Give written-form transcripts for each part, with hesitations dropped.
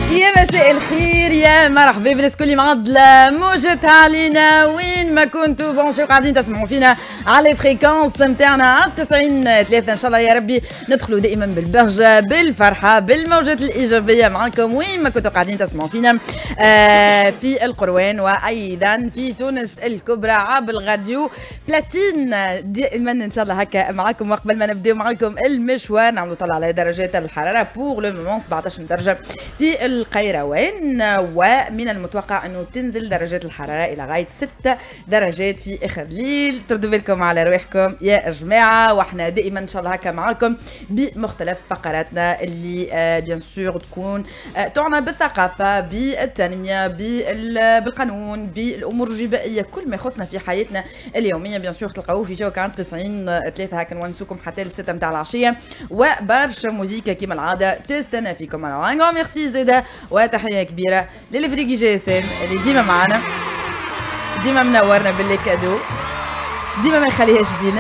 يا مساء الخير، يا مرحبا بالناس كل معضلة موجة علينا وين ما كنتوا بونشي قاعدين تسمعوا فينا على فريكونس نتاعنا 90.3 ان شاء الله يا ربي ندخلوا دائما بالبهجة بالفرحة بالموجات الإيجابية معكم وين ما كنتوا قاعدين تسمعوا فينا في القروان وأيضا في تونس الكبرى عبر الراديو بلاتين دائما ان شاء الله هكا معكم. وقبل ما نبداو معكم المشوار نعملوا طلع على درجات الحرارة بوغ لو مومون 17 درجة في القيروان، ومن المتوقع انه تنزل درجات الحراره الى غايه 6 درجات في اخر الليل. تردوا بالكم على رواحكم يا جماعه، واحنا دائما ان شاء الله هكا معكم بمختلف فقراتنا اللي بيان سور تكون تعنى بالثقافه بالتنميه بالقانون بالامور الجبائيه كل ما يخصنا في حياتنا اليوميه. بيان سور تلقاوه في جو كان 90.3 هكا نونسوكم حتى ل6 نتاع العشيه، وبرشا موزيكا كيما العاده تستنى فيكم. انا ميرسي زاده وتحيه كبيره للفريق جاسم اللي ديما معنا ديما منورنا باللي كادو ديما ما يخليهاش بينا.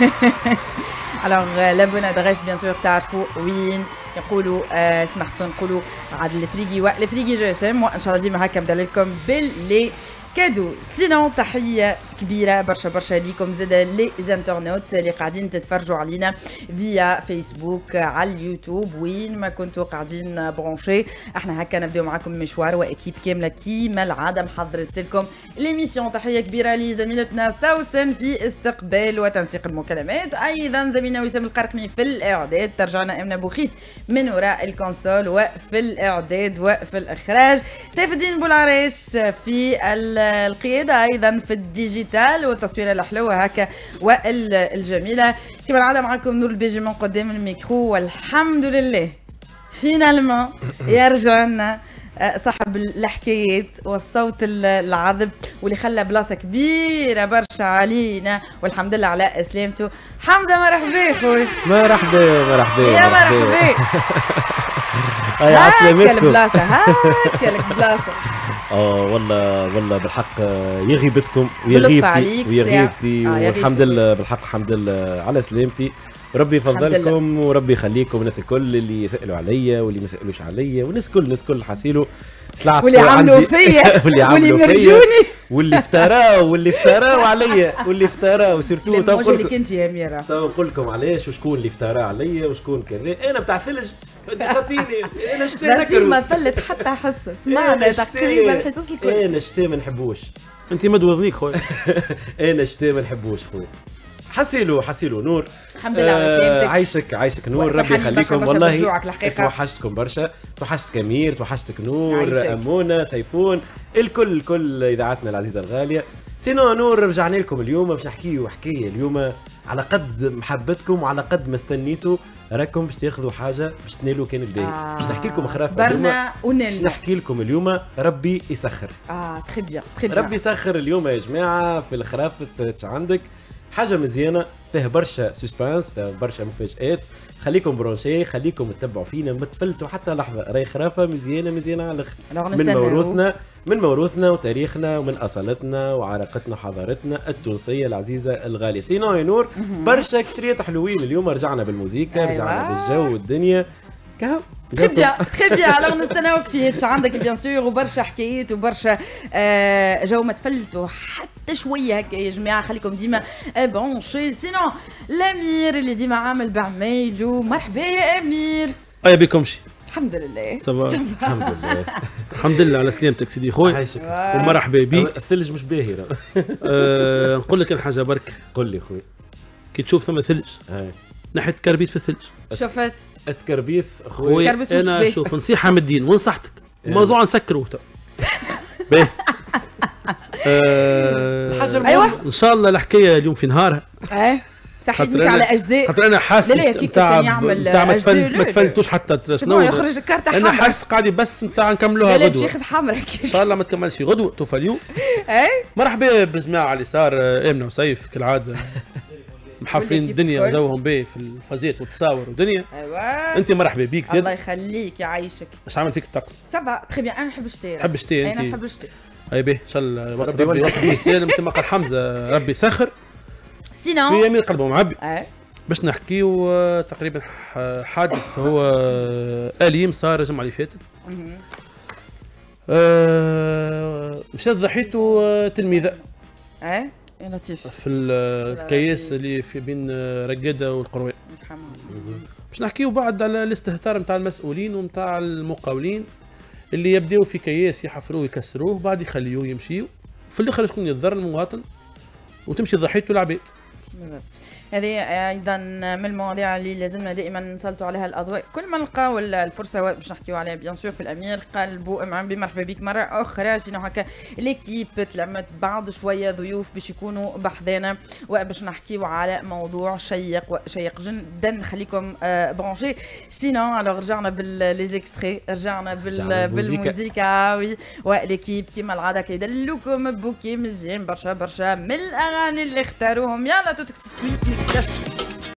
الوغ لابون ادريس بيان سور تعرفوا وين يقولوا سمحت نقولوا عاد الفريقي والفريقي جاسم، وان شاء الله ديما هكا نبدا لكم باللي كادو. سينون تحيه كبيره برشا برشا ليكم زاده لي زانترنوت اللي قاعدين تتفرجوا علينا فيا فيسبوك على اليوتيوب وين ما كنتوا قاعدين برونشي. احنا هكا نبداو معكم مشوار واكيب كامله كيما العاده محضرت لكم ليميسيون. تحيه كبيره لزميلتنا سوسن في استقبال وتنسيق المكالمات، ايضا زميلنا وسام القرقمي في الاعداد، ترجعنا امنه بوخيت من وراء الكونسول وفي الاعداد وفي الاخراج، سيف الدين بولعريش في القياده، ايضا في الديجيتال والتصويره الحلوه هكا والجميله. كما العاده معكم نور البيجي من قدام الميكرو، والحمد لله فينالمون يرجع لنا صاحب الحكايات والصوت العذب واللي خلى بلاصه كبيره برشا علينا، والحمد لله على سلامته. حمزه مرحبا خويا. مرحبا يا مرحبا. هاي عسلامتكم. البلاصه هاكا البلاصه. والله بالحق يا غيبتكم ويا غيبتي والحمد لله بالحق الحمد لله على سلامتي. ربي يفضلكم وربي يخليكم الناس الكل اللي يسالوا عليا واللي ما يسالوش عليا، والناس الكل حاسيلو طلعت واللي عملوا فيا واللي مرجوني واللي افتراوا عليا واللي افتراوا سيرتو. تو نقول لك انت يا اميره، تو نقول لكم علاش وشكون اللي افترى عليا وشكون كذا. انا بتاع ثلج خاطيني انا شتا نكر ما فلت حتى حصه سمعنا تقريبا الحصص الكل. انا شتا ما نحبوش. انت ما توضنيك خويا. انا شتا ما نحبوش خويا. حسيلو نور الحمد لله على سلامتك. عايشك نور ربي يخليكم. والله توحشتكم برشا، توحشتك امير، توحشتك نور، امونه، سيفون، الكل اذاعتنا العزيزه الغاليه. سينو نور رجعنا لكم اليوم باش نحكيو حكايه اليوم على قد محبتكم وعلى قد ما استنيتوا راكم باش تاخذوا حاجه باش تنالوا كان الباهي. باش نحكي لكم خرافه اليوم، باش نحكي لكم اليوم ربي يسخر. تري بيان ربي يسخر اليوم يا جماعه. في الخرافه عندك حاجه مزيانه فيها برشا سسبانس، فيها برشا مفاجآت. خليكم برونشي، خليكم تتبعوا فينا، ما تفلتوا حتى لحظه. راهي خرافه مزيانه على الاخر، من موروثنا وتاريخنا ومن اصالتنا وعراقتنا وحضارتنا التونسيه العزيزه الغاليه. سينو يا نور برشا كثريات حلوين اليوم. رجعنا بالموسيقى، رجعنا بالجو والدنيا كهو. تري بيان. الوغ نستناوك في هادشي عندك بيان سور وبرشا حكايات وبرشا جو ما تفلتوا حتى شويه هكا يا جماعه. خليكم ديما بونشي. سينو الامير اللي ديما عامل بعمايلو، مرحبا يا امير. ايا بكمشي. الحمد لله صباح. الحمد لله على سلامتك سيدي خويا ومرحبا بك. الثلج مش باهي. نقول لك حاجه برك. قول لي خويا. كي تشوف ثم ثلج نحيت كربيت في الثلج. شفت التكربيس خويا. انا شوف نصيحه من الدين ونصحتك موضوع نسكروه باهي. الحاجه أيوة. ان شاء الله الحكايه اليوم في نهارها. صحيح مش على اجزاء. خاطر انا حاسس نتاع ما تفلتوش حتى شنو يخرج كارت حمراء. انا حاسس قاعد بس نتاع نكملوها غدوه. لا ياخذ حمراء ان شاء الله ما تكملش غدوه توفى اليوم. مرحبا بالجماعه اللي صار امنه وسيف كالعاده محفلين الدنيا وجوهم باهي في الفازات والتصاور ودنيا. ايوه انت مرحبا بيك زيد. الله يخليك يعيشك. اش عامل فيك الطقس؟ سبا تري بيان. انا نحب الشتاء. تحب الشتاء انت؟ انا نحب الشتاء. اي باهي ان شاء الله ربي يوصل بالسلام كما قال حمزه ربي يسخر. سينو في يمين قلبه معبي. باش نحكيو تقريبا حادث هو أليم صار الجمعة اللي فاتت. مشات ضحيته تلميذه ايه يا لطيف في الكياس اللي في بين رقاده والقروي. باش نحكيو بعد على الاستهتار نتاع المسؤولين ونتاع المقاولين اللي يبداو في كياس يحفروه ويكسروه بعد يخليوه يمشيو في الاخر شكون يتضرر؟ المواطن وتمشي ضحيته العباد. بالضبط. هذه ايضا من المواضيع اللي لازمنا دائما نسلطوا عليها الاضواء كل ما نلقاو الفرصه باش نحكيو عليها بيان سور في الامير. قلبوا امعن بمرحبا بك مره اخرى. شنو هكا ليكيب تلمت بعض شويه ضيوف باش يكونوا بحذانا وباش نحكيو على موضوع شيق جدا. نخليكم برونشي. سينو الوغ رجعنا بالليزيكستري رجعنا بالموسيقى وي وليكيب كيما العاده كيدلوكم بوكي مزيان برشا من الاغاني اللي اختاروهم. يلا تو سويت نكتشف